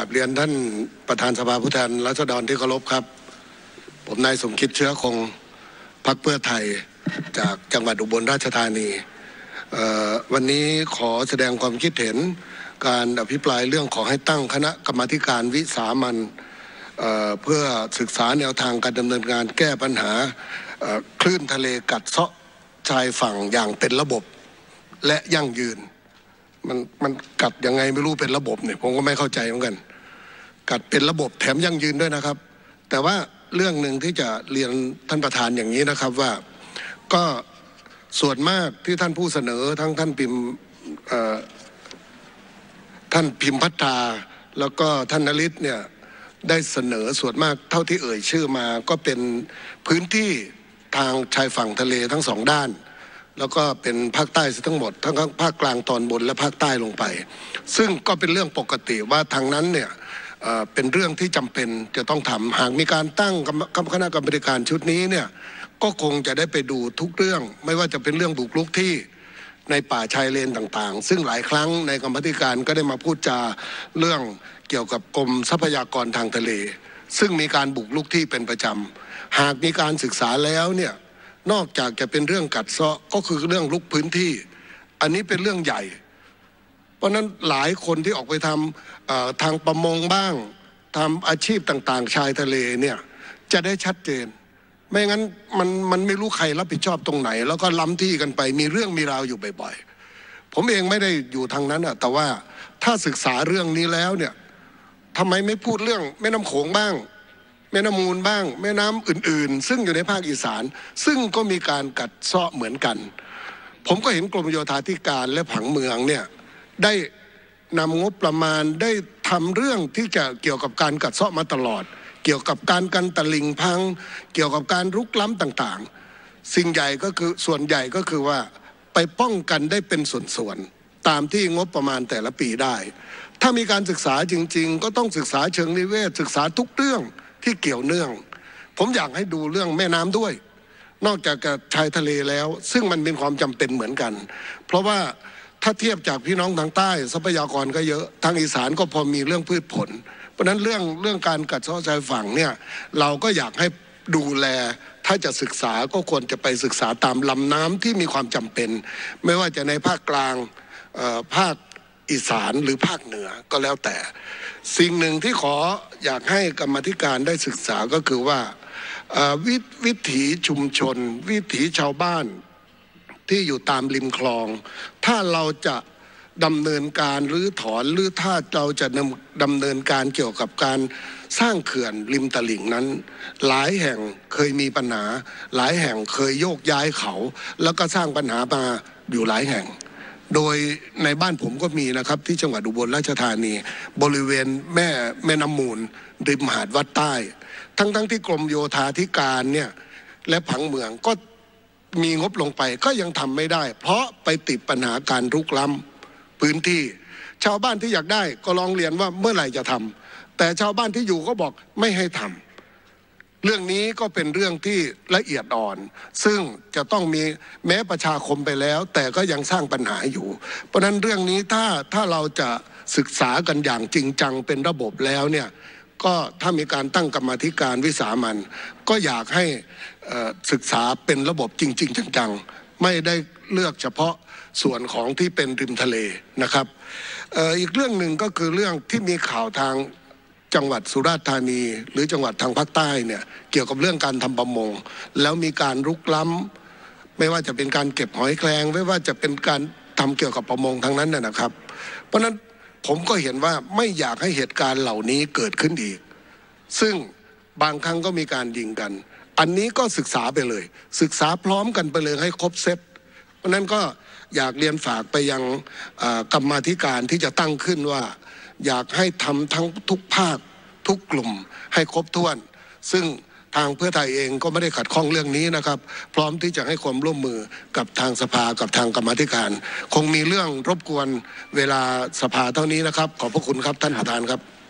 ราบเรียนท่านประธานสภาผู้แทนราษฎรที่เคารพครับผมนายสมคิดเชื้อคงพรรคเพื่อไทยจากจังหวัดอุบลราชธานีวันนี้ขอแสดงความคิดเห็นการอภิปรายเรื่องขอให้ตั้งคณะกรรมาธิการวิสามัญเพื่อศึกษาแนวทางการดำเนินการแก้ปัญหาคลื่นทะเลกัดเซาะชายฝั่งอย่างเป็นระบบและยั่งยืนมันกัดยังไงไม่รู้เป็นระบบเนี่ยผมก็ไม่เข้าใจเหมือนกันกัดเป็นระบบแถมยั่งยืนด้วยนะครับแต่ว่าเรื่องหนึ่งที่จะเรียนท่านประธานอย่างนี้นะครับว่าก็ส่วนมากที่ท่านผู้เสนอทั้งท่านพิมพ์พัฒนาแล้วก็ท่านนฤทธิ์เนี่ยได้เสนอส่วนมากเท่าที่เอ่ยชื่อมาก็เป็นพื้นที่ทางชายฝั่งทะเลทั้งสองด้านแล้วก็เป็นภาคใต้ทั้งหมดทั้งภาคกลางตอนบนและภาคใต้ลงไปซึ่งก็เป็นเรื่องปกติว่าทางนั้นเนี่ยเป็นเรื่องที่จำเป็นจะต้องทำหากมีการตั้งคณะกรรมการชุดนี้เนี่ยก็คงจะได้ไปดูทุกเรื่องไม่ว่าจะเป็นเรื่องบุกรุกที่ในป่าชายเลนต่างๆซึ่งหลายครั้งในกรรมธิการก็ได้มาพูดจาเรื่องเกี่ยวกับกรมทรัพยากรทางทะเลซึ่งมีการบุกรุกที่เป็นประจำหากมีการศึกษาแล้วเนี่ยนอกจากจะเป็นเรื่องกัดเซาะก็คือเรื่องลุกพื้นที่อันนี้เป็นเรื่องใหญ่เพราะนั้นหลายคนที่ออกไปทำทางประมงบ้างทำอาชีพต่างๆชายทะเลเนี่ยจะได้ชัดเจนไม่งั้นมันไม่รู้ใครรับผิดชอบตรงไหนแล้วก็ล้ำที่กันไปมีเรื่องมีราวอยู่บ่อยๆผมเองไม่ได้อยู่ทางนั้นแต่ว่าถ้าศึกษาเรื่องนี้แล้วเนี่ยทำไมไม่พูดเรื่องแม่น้ำโขงบ้างแม่น้ำมูลบ้างแม่น้ำอื่นๆซึ่งอยู่ในภาคอีสานซึ่งก็มีการกัดเซาะเหมือนกันผมก็เห็นกรมโยธาธิการและผังเมืองเนี่ยได้นำงบประมาณได้ทำเรื่องที่จะเกี่ยวกับการกัดเซาะมาตลอดเกี่ยวกับการกันตลิ่งพังเกี่ยวกับการรุกล้ำต่างๆสิ่งใหญ่ก็คือส่วนใหญ่ก็คือว่าไปป้องกันได้เป็นส่วนๆตามที่งบประมาณแต่ละปีได้ถ้ามีการศึกษาจริงๆก็ต้องศึกษาเชิงนิเวศศึกษาทุกเรื่องที่เกี่ยวเนื่องผมอยากให้ดูเรื่องแม่น้ำด้วยนอกจากกับชายทะเลแล้วซึ่งมันเป็นความจำเป็นเหมือนกันเพราะว่าถ้าเทียบจากพี่น้องทางใต้ทรัพยากรก็เยอะทางอีสานก็พอมีเรื่องพืชผลเพราะนั้นเรื่องการกัดเซาะชายฝั่งเนี่ยเราก็อยากให้ดูแลถ้าจะศึกษาก็ควรจะไปศึกษาตามลำน้ำที่มีความจำเป็นไม่ว่าจะในภาคกลางภาคอีสานหรือภาคเหนือก็แล้วแต่สิ่งหนึ่งที่ขออยากให้กรรมาธิการได้ศึกษาก็คือว่าวิถีชุมชนวิถีชาวบ้านที่อยู่ตามริมคลองถ้าเราจะดำเนินการรื้อถอนหรือถ้าเราจะดำเนินการเกี่ยวกับการสร้างเขื่อนริมตลิ่งนั้นหลายแห่งเคยมีปัญหาหลายแห่งเคยโยกย้ายเขาแล้วก็สร้างปัญหามาอยู่หลายแห่งโดยในบ้านผมก็มีนะครับที่จังหวัดอุบลราชธานีบริเวณแม่น้ำมูลริมหาดวัดใต้ทั้งที่กรมโยธาธิการเนี่ยและผังเมืองก็มีงบลงไปก็ยังทำไม่ได้เพราะไปติดปัญหาการรุกล้ำพื้นที่ชาวบ้านที่อยากได้ก็ร้องเรียนว่าเมื่อไหร่จะทำแต่ชาวบ้านที่อยู่ก็บอกไม่ให้ทำเรื่องนี้ก็เป็นเรื่องที่ละเอียดอ่อนซึ่งจะต้องมีแม้ประชาคมไปแล้วแต่ก็ยังสร้างปัญหาอยู่เพราะนั้นเรื่องนี้ถ้าเราจะศึกษากันอย่างจริงจังเป็นระบบแล้วเนี่ยก็ถ้ามีการตั้งกรรมาธิการวิสามัญก็อยากให้ศึกษาเป็นระบบจริงๆจังๆไม่ได้เลือกเฉพาะส่วนของที่เป็นริมทะเลนะครับอีกเรื่องหนึ่งก็คือเรื่องที่มีข่าวทางจังหวัดสุราษฎร์ธานีหรือจังหวัดทางภาคใต้เนี่ยเกี่ยวกับเรื่องการทำประมงแล้วมีการรุกล้ำไม่ว่าจะเป็นการเก็บหอยแครงไม่ว่าจะเป็นการทำเกี่ยวกับประมงทั้งนั้นนะครับเพราะนั้นผมก็เห็นว่าไม่อยากให้เหตุการณ์เหล่านี้เกิดขึ้นอีกซึ่งบางครั้งก็มีการยิงกันอันนี้ก็ศึกษาไปเลยศึกษาพร้อมกันไปเลยให้ครบเซตเพราะนั้นก็อยากเรียนฝากไปยังกรรมาธิการที่จะตั้งขึ้นว่าอยากให้ทำทั้งทุกภาคทุกกลุ่มให้ครบถ้วนซึ่งทางเพื่อไทยเองก็ไม่ได้ขัดข้องเรื่องนี้นะครับพร้อมที่จะให้ความร่วมมือกับทางสภากับทางกรรมาธิการคงมีเรื่องรบกวนเวลาสภาเท่านี้นะครับขอบพระคุณครับท่านประธานครับ